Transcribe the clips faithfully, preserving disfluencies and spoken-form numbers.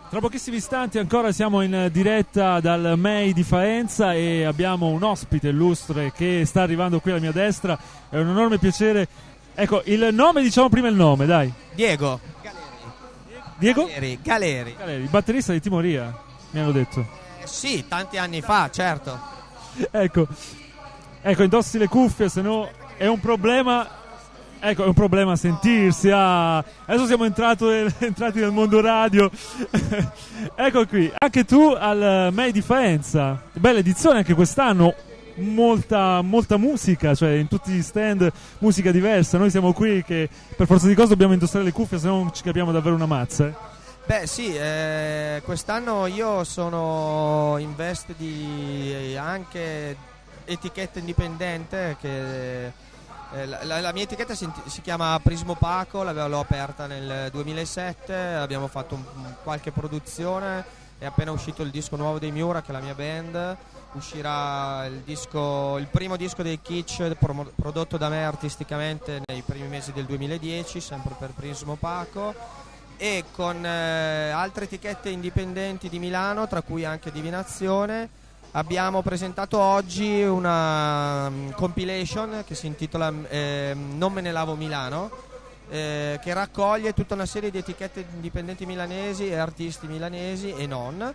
Tra pochissimi istanti ancora siamo in diretta dal M E I di Faenza e abbiamo un ospite illustre che sta arrivando qui alla mia destra. È un enorme piacere. Ecco, il nome, diciamo prima il nome, dai. Diego Galeri. Diego? Galeri, Galeri. Galeri, il batterista di Timoria, mi hanno detto. Eh, sì, tanti anni fa, certo. Ecco, ecco, indossi le cuffie, se no è un problema. Ecco, è un problema sentirsi. Ah, adesso siamo entrato nel, entrati nel mondo radio. Ecco qui, anche tu al M E I di Faenza. Bella edizione anche quest'anno. Molta, molta musica, cioè in tutti gli stand musica diversa. Noi siamo qui che per forza di cose dobbiamo indossare le cuffie, se no non ci capiamo davvero una mazza. Eh. Beh sì, eh, quest'anno io sono in veste di anche etichetta indipendente che... Eh, la, la mia etichetta si, si chiama Prismo Paco, l'ho aperta nel duemilasette, abbiamo fatto un, qualche produzione, è appena uscito il disco nuovo dei Miura, che è la mia band, uscirà il, disco, il primo disco dei Kitsch pro, prodotto da me artisticamente nei primi mesi del duemiladieci, sempre per Prismo Paco, e con eh, altre etichette indipendenti di Milano, tra cui anche Divinazione. Abbiamo presentato oggi una um, compilation che si intitola eh, Non me ne lavo Milano, eh, che raccoglie tutta una serie di etichette indipendenti milanesi e artisti milanesi e non,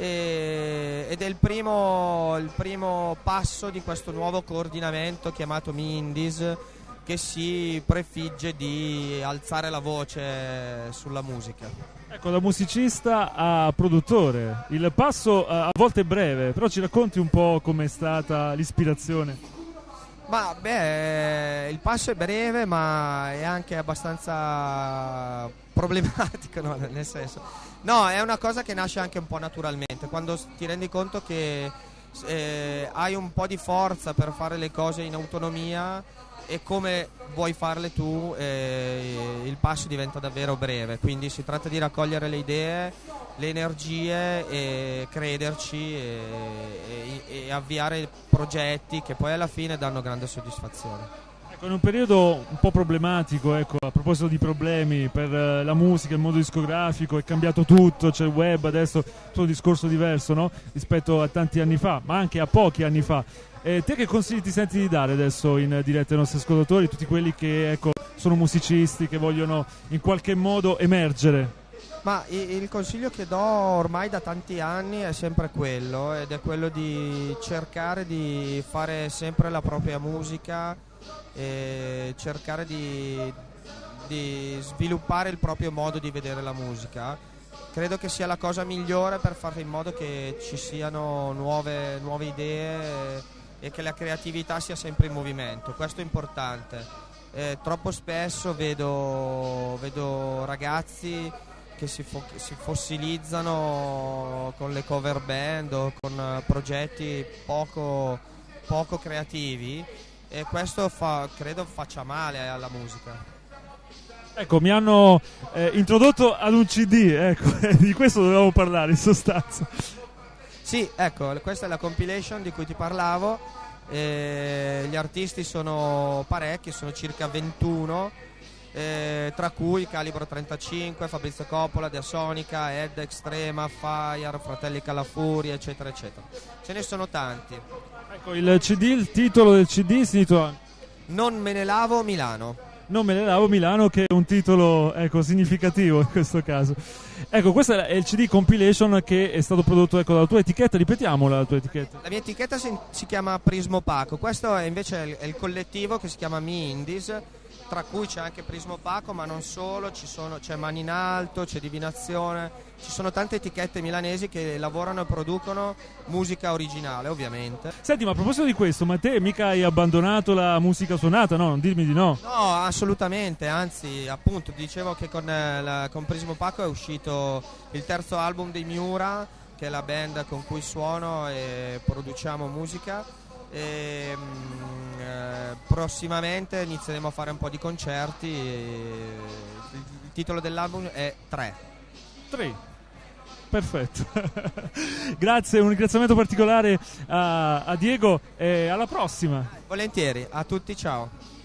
e, ed è il primo, il primo passo di questo nuovo coordinamento chiamato Mi Indies, che si prefigge di alzare la voce sulla musica. Ecco, da musicista a produttore, il passo a volte è breve, però ci racconti un po' com'è stata l'ispirazione? Ma beh, il passo è breve, ma è anche abbastanza problematico, no? Nel senso, no, è una cosa che nasce anche un po' naturalmente, quando ti rendi conto che eh, hai un po' di forza per fare le cose in autonomia e come vuoi farle tu, eh, il passo diventa davvero breve, quindi si tratta di raccogliere le idee, le energie e crederci e, e, e avviare progetti che poi alla fine danno grande soddisfazione. Ecco, in un periodo un po' problematico, ecco, a proposito di problemi per uh, la musica, il mondo discografico, è cambiato tutto, c'è il web, adesso tutto un discorso diverso, no? Rispetto a tanti anni fa, ma anche a pochi anni fa. E te che consigli ti senti di dare adesso in diretta ai nostri ascoltatori, tutti quelli che ecco, sono musicisti, che vogliono in qualche modo emergere? Ma il consiglio che do ormai da tanti anni è sempre quello, ed è quello di cercare di fare sempre la propria musica e cercare di, di sviluppare il proprio modo di vedere la musica. Credo che sia la cosa migliore per fare in modo che ci siano nuove, nuove idee e che la creatività sia sempre in movimento. Questo è importante. Eh, troppo spesso vedo, vedo ragazzi che si, fo- si fossilizzano con le cover band o con progetti poco, poco creativi, e questo fa, credo faccia male alla musica. Ecco, mi hanno eh, introdotto ad un C D, ecco, di questo dovevamo parlare in sostanza. Sì, ecco, questa è la compilation di cui ti parlavo. Eh, gli artisti sono parecchi, sono circa ventuno, eh, tra cui Calibro trentacinque, Fabrizio Coppola, Diasonica, Ed, Extrema, Fire, Fratelli Calafuria, eccetera eccetera. Ce ne sono tanti. Ecco, il C D, il titolo del C D si intitola Non me ne lavo Milano. Non me ne lavo Milano, che è un titolo ecco, significativo in questo caso. Ecco, questo è il C D compilation che è stato prodotto ecco, dalla tua etichetta. Ripetiamola, la tua etichetta. La mia etichetta si, si chiama Prismo Paco. Questo è invece il, è il collettivo che si chiama Mi Indies, tra cui c'è anche Prismo Paco, ma non solo, ci sono, c'è Mani in Alto, c'è Divinazione, ci sono tante etichette milanesi che lavorano e producono musica originale, ovviamente. Senti, ma a proposito di questo, ma te mica hai abbandonato la musica suonata, no? Non dirmi di no. No, assolutamente, anzi, appunto, dicevo che con, eh, la, con Prismo Paco è uscito il terzo album dei Miura, che è la band con cui suono e produciamo musica. E, mh, eh, prossimamente inizieremo a fare un po' di concerti e il, il titolo dell'album è Tre. Tre. Perfetto. Grazie, un ringraziamento particolare a, a Diego e alla prossima. Volentieri, a tutti, ciao.